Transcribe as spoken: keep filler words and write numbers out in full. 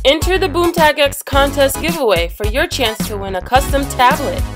Enter the BoomTag X contest giveaway for your chance to win a custom tablet.